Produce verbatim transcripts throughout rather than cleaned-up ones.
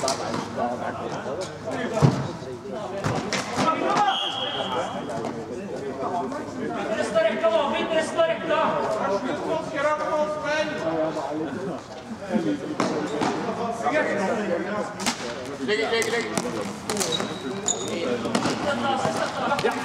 Legg, legg, legg. Ja.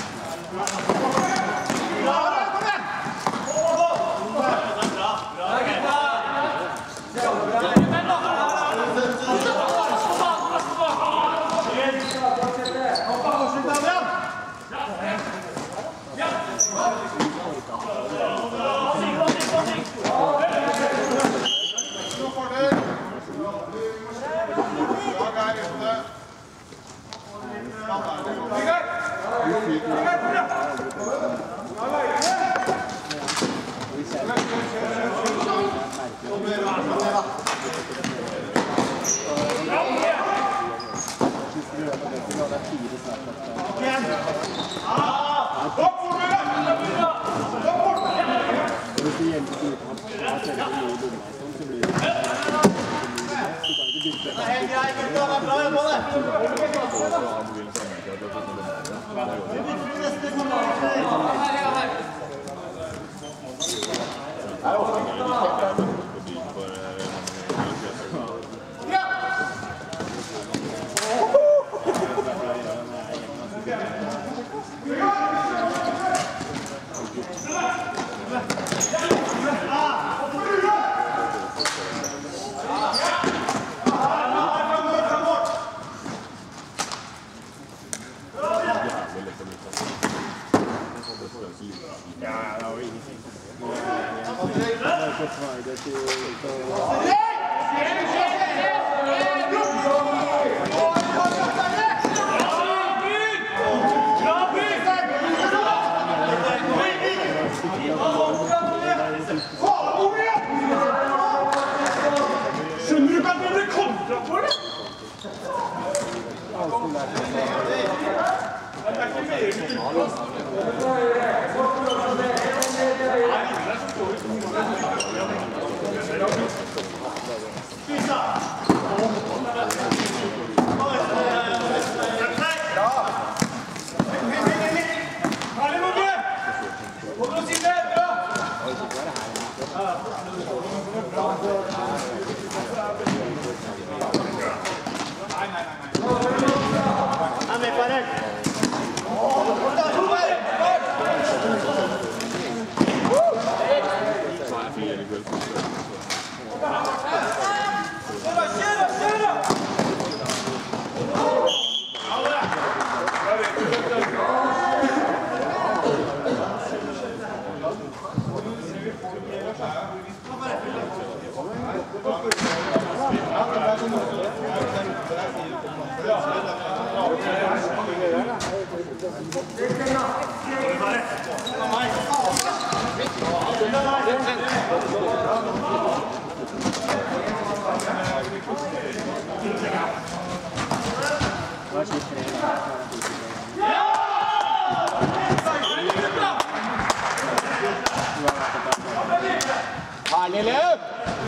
Herlig løp!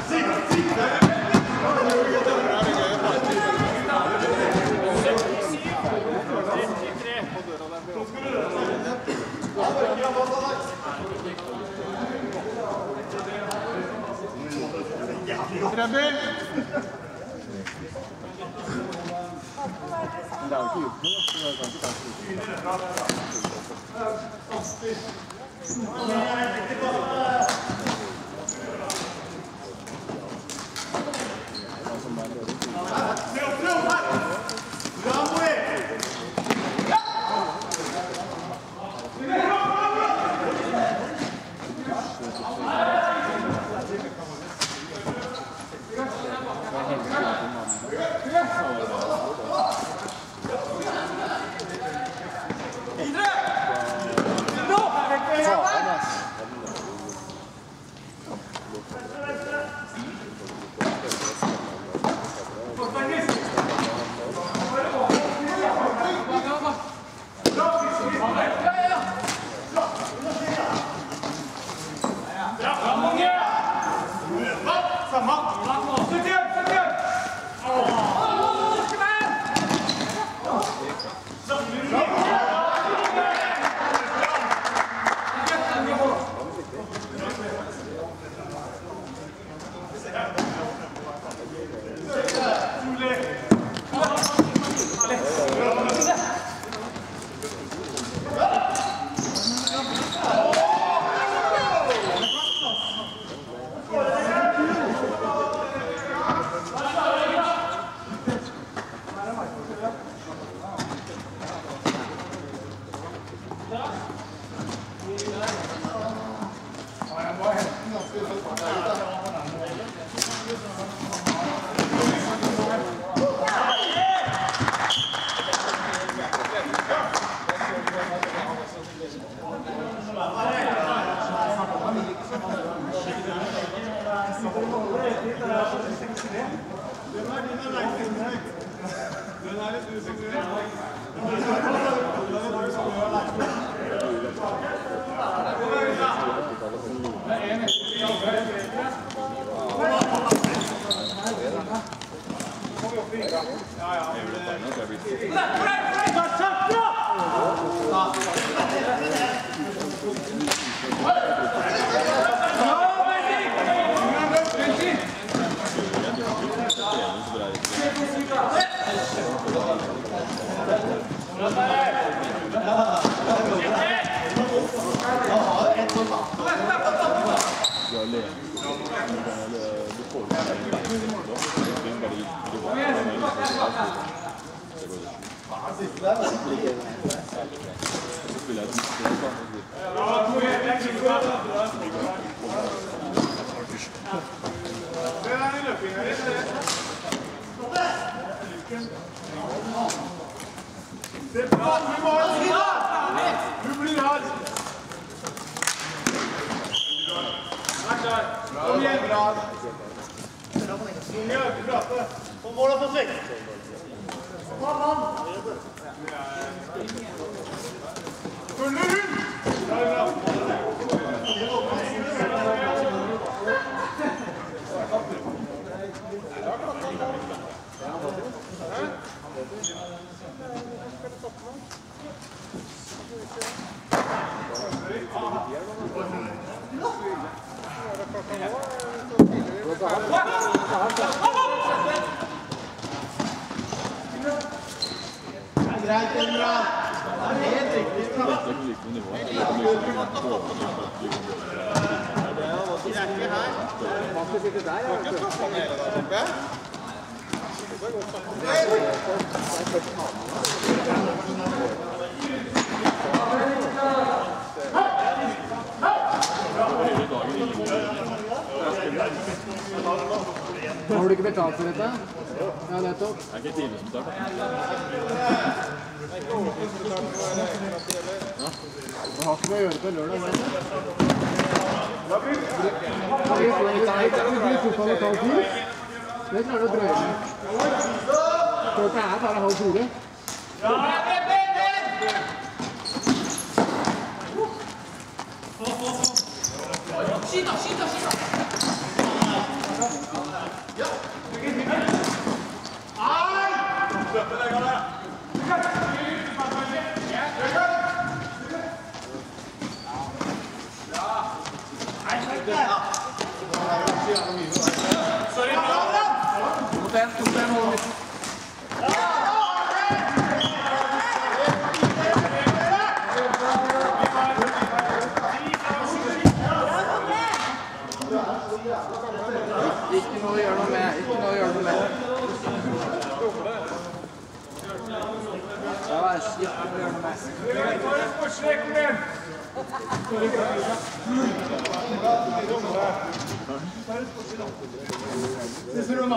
Trøbbel! Det er jo ikke uten noe, så det er kanskje Fortfarande Har du ikke betalt for dette? Ja, nettopp. Det er ikke tidlig som start. Du har ikke noe å gjøre på lørdag, vet du? Du tok han et halv tid. Det klarer du å drøye med. Klokka er bare halv fire. Skyt da, skyt da, skyt da! Ikke noe å gjøre noe med, ikke noe å gjøre noe med. Ja, ikke noe å gjøre noe med. Siste runde.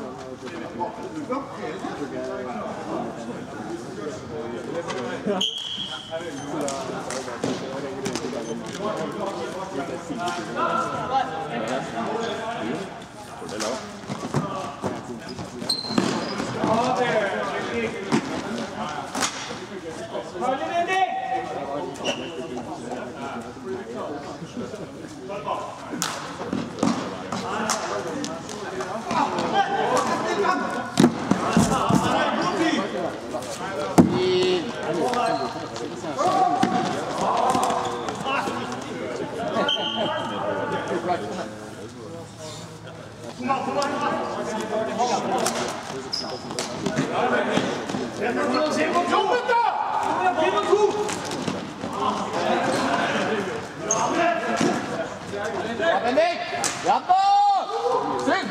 Ja da! Syng!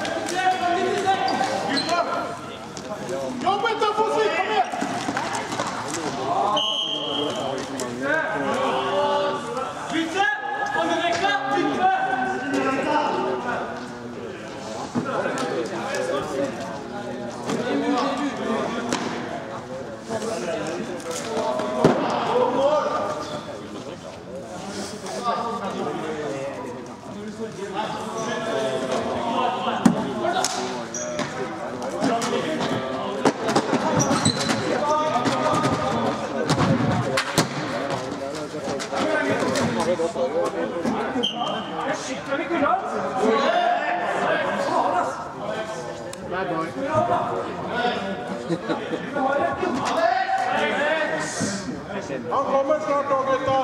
Jobb etter, få slik, kom igjen! Han kommer snart då, gutta!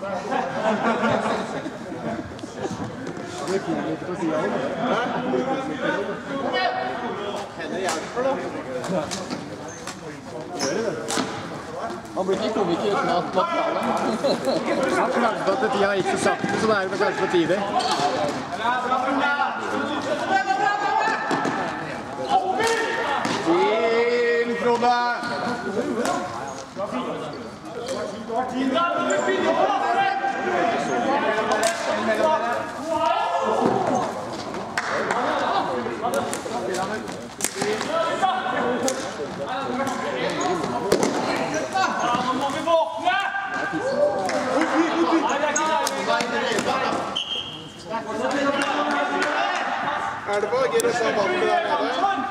Det är fint lite på sidan. Henne hjelper da. Gjør det det? Han blir ikke komiker uten at man klarer det. Han klagde at tida gikk så sakte, så det er det kanskje for tidlig. Fin, Frode! Nå må vi våkne! Er det bare Gere som vant der nede?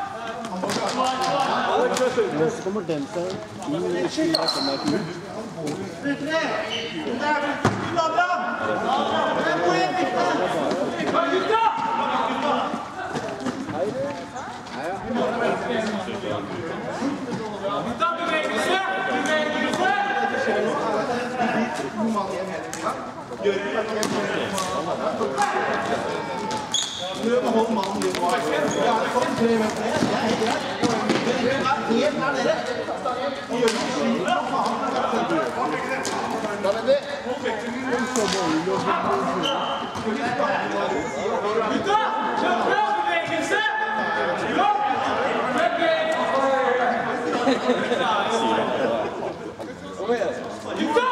Men så kommer den seg inn i skylda som er ut. Gutta, bevegelse! Bevegelse! Prøv å holde mannen din. Jeg har fått tre meter. Jeg er helt greit. Jeg er helt nær dere. Jeg gjør ikke slik. Da vet vi. Gutta, kjør på! Bevegelse! Ja! Gutta!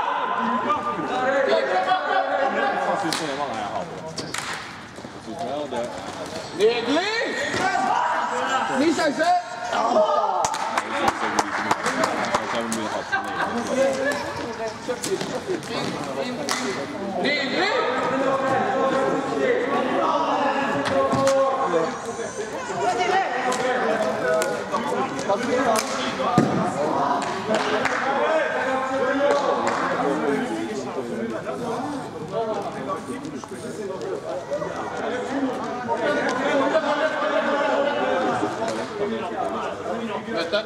Nydelig! Ny sjanse! Nydelig! Møte.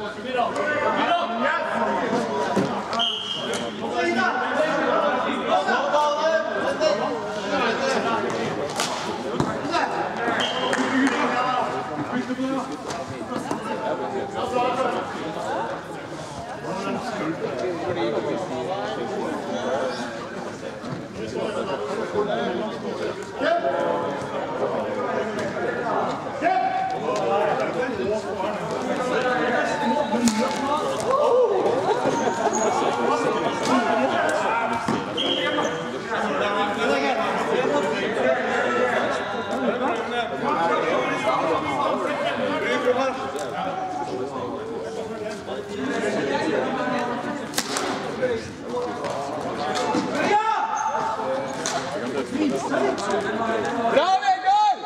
Bra, Vegard!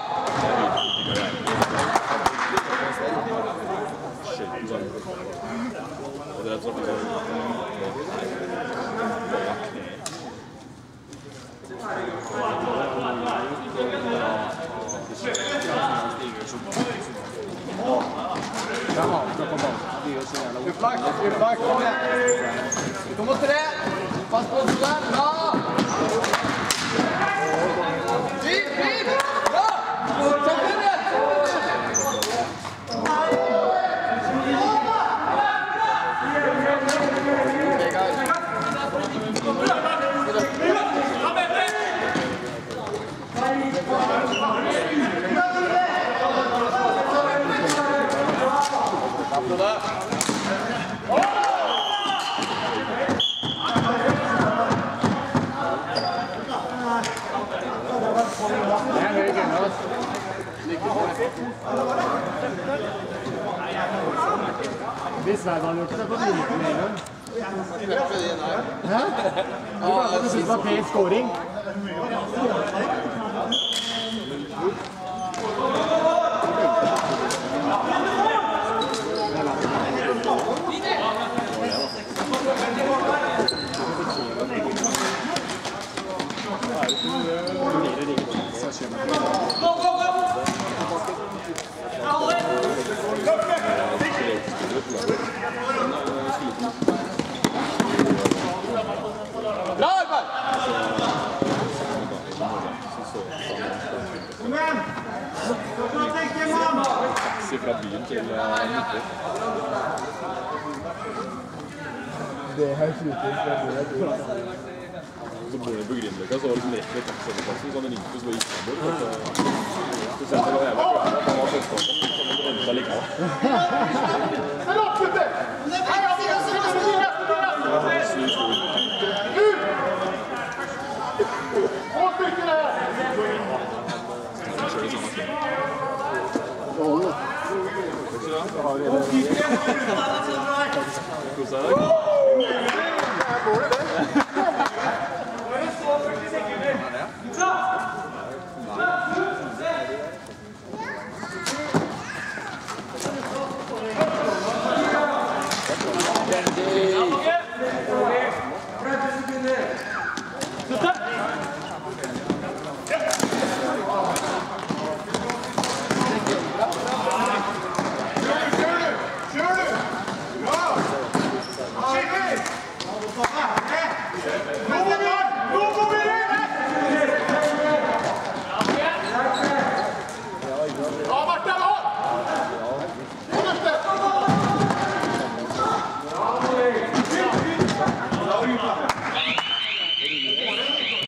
Utlag, utlag, kom igjen. To mot tre. Pass på hodet. Bra! Fint, fint! Bra! Kjempe inn igjen! Hvis hver man gjort det, så får vi ikke med en gang. Hæ? Du bare kan synes det var pen scoring. fra byen til Midtby. Det er helt ute. Så bor de på Grünerløkka, så var det liksom rett ved taxaplassen, så han ringte så var Istanbul. Så sendte det var jævla klart at han var selvstående, så han måtte vente seg likevel. Nå